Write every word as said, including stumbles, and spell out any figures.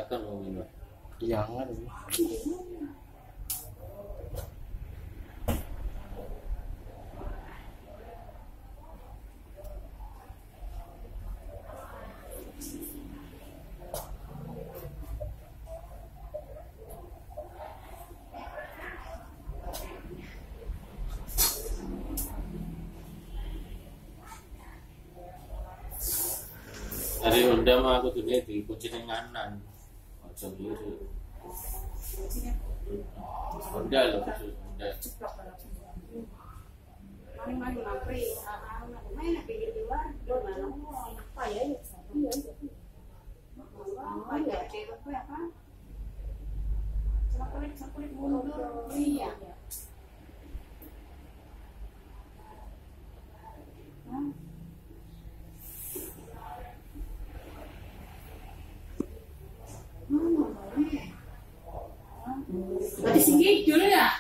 Tabrakan ngomongin. Jangan. Dari Honda mah aku tuh dia di kunci nenganan. Macam gitu. Honda loh, khusus Honda. Mari-mari mampir, anak-anak main apa di luar, luar mana mau apa ya? Iya, apa ya? Cewek apa? Sama kulit, sama kulit mundur, iya. Berarti si kidul ya?